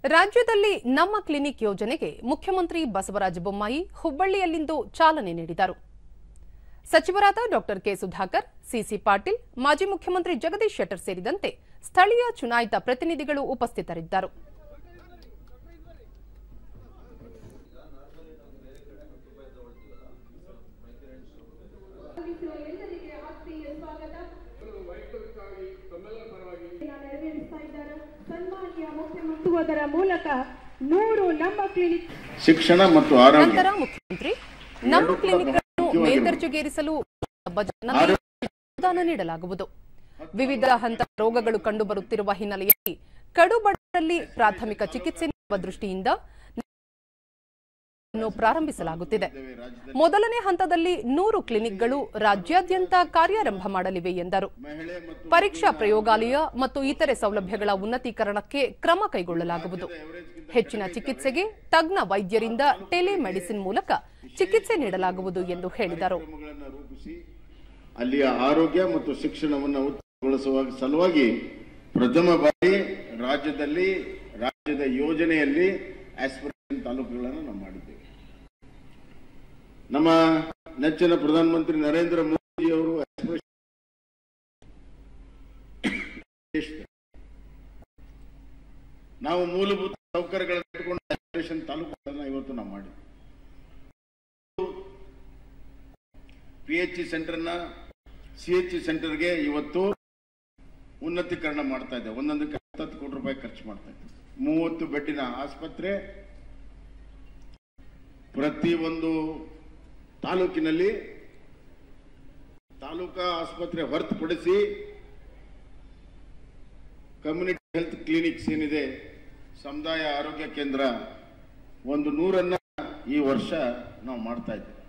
ರಾಜ್ಯದಲ್ಲಿ ನಮ್ಮ ಕ್ಲಿನಿಕ್ ಯೋಜನೆಗೆ ಮುಖ್ಯಮಂತ್ರಿ ಬಸವರಾಜ ಬೊಮ್ಮಾಯಿ ಹುಬ್ಬಳ್ಳಿಯಲ್ಲಿಂದು ಚಾಲನೆ ನೀಡಿದರು. ಸಚಿವರಾದ doctor K Sudhakar, C C Patil, ಮಾಜಿ ಮುಖ್ಯಮಂತ್ರಿ ಜಗದೀಶ್ ಶೆಟ್ಟರ್ ಸೇರಿದಂತೆ ಸ್ಥಳೀಯ ಚುನಾಯಿತ ಪ್ರತಿನಿಧಿಗಳು ಉಪಸ್ಥಿತರಿದ್ದರು. ಅದರ ಮೂಲಕ 100 ನಮ್ಮ ಕ್ಲಿನಿಕ್ ಶಿಕ್ಷಣ ಮತ್ತು ಆರೋಗ್ಯ. ನಂತರ ಮುಖ್ಯಮಂತ್ರಿ ನಮ್ಮ ಕ್ಲಿನಿಕ್ ಅನ್ನು ಮೇಲ್ದರ್ಜೆಗೇರಿಸಲು ಬಜೆಟ್ನಲ್ಲಿ ಅನುದಾನ ನೀಡಲಾಗುವುದು. ವಿವಿಧ ಹಂತದ ರೋಗಗಳು ಕಂಡುಬರುತ್ತಿರುವ ಹಿನ್ನೆಲೆಯಲ್ಲಿ ಕಡುಬಡವರಲ್ಲಿ ಪ್ರಾಥಮಿಕ ಚಿಕಿತ್ಸೆ ನೀಡುವ ದೃಷ್ಟಿಯಿಂದ ಪ್ರಾರಂಭಿಸಲಾಗುತ್ತಿದೆ. ಮೊದಲನೇ ಹಂತದಲ್ಲಿ 100 ಕ್ಲಿನಿಕ್ಗಳು ರಾಜ್ಯಾದ್ಯಂತ ಕಾರ್ಯಾರಂಭ ಮಾಡಲಿವೆ ಎಂದರು. ಪರೀಕ್ಷಾ ಪ್ರಯೋಗಾಲಯ ಮತ್ತು ಇತರೆ ಸೌಲಭ್ಯಗಳ ಉನ್ನತೀಕರಣಕ್ಕೆ ಕ್ರಮ ಕೈಗೊಳ್ಳಲಾಗುವುದು. ಹೆಚ್ಚಿನ ಚಿಕಿತ್ಸೆಗೆ ತಜ್ಞ ವೈದ್ಯರಿಂದ ಟೆಲಿಮೆಡಿಸಿನ್ ಮೂಲಕ ಚಿಕಿತ್ಸೆ ನೀಡಲಾಗುವುದು ಎಂದು ಹೇಳಿದರು. ಅಲ್ಲಿಯ ಆರೋಗ್ಯ ಮತ್ತು ಶಿಕ್ಷಣವನ್ನು ಉತ್ತಮಗೊಳಿಸುವ ಸಲುವಾಗಿ ಪ್ರಥಮ ಬಾರಿ ರಾಜ್ಯದ ಯೋಜನೆಯಲ್ಲಿ ಆಸ್ಪಿರೇಷನ್ ತಾಲೂಕುಗಳನ್ನು ನಾವು ಮಾಡಿದ್ದೇವೆ. ನಮ್ಮ ನೆಚ್ಚಿನ ಪ್ರಧಾನಮಂತ್ರಿ ನರೇಂದ್ರ ಮೋದಿ ಅವರು ನಾವು ಮೂಲಭೂತ ಸೌಕರ್ಯಗಳನ್ನು ಇಟ್ಟುಕೊಂಡು ಆಸ್ಪಿರೇಷನ್ ತಾಲೂಕುಗಳನ್ನು ಇವತ್ತು ನಾವು ಮಾಡಿದ್ದೇವೆ. PHC ಸೆಂಟರ್ನ CHC ಸೆಂಟರ್ಗೆ ಇವತ್ತು ಉನ್ನತೀಕರಣ ಮಾಡ್ತಾ ಇದೆ. ಒಂದೊಂದಕ್ಕೆ 10 ಕೋಟಿ ರೂಪಾಯಿ ಖರ್ಚು ಮಾಡ್ತಾ ಇದೆ. 30 ಬೆಡ್ಡಿನ ಆಸ್ಪತ್ರೆ ಪ್ರತಿ ಒಂದು ತಾಲೂಕಿನಲ್ಲಿ, ತಾಲೂಕಾ ಆಸ್ಪತ್ರೆ ಹೊರತುಪಡಿಸಿ ಕಮ್ಯುನಿಟಿ ಹೆಲ್ತ್ ಕ್ಲಿನಿಕ್ಸ್ ಏನಿದೆ, ಸಮುದಾಯ ಆರೋಗ್ಯ ಕೇಂದ್ರ, ಒಂದು 100 ಈ ವರ್ಷ ನಾವು ಮಾಡ್ತಾ ಇದ್ದೇವೆ.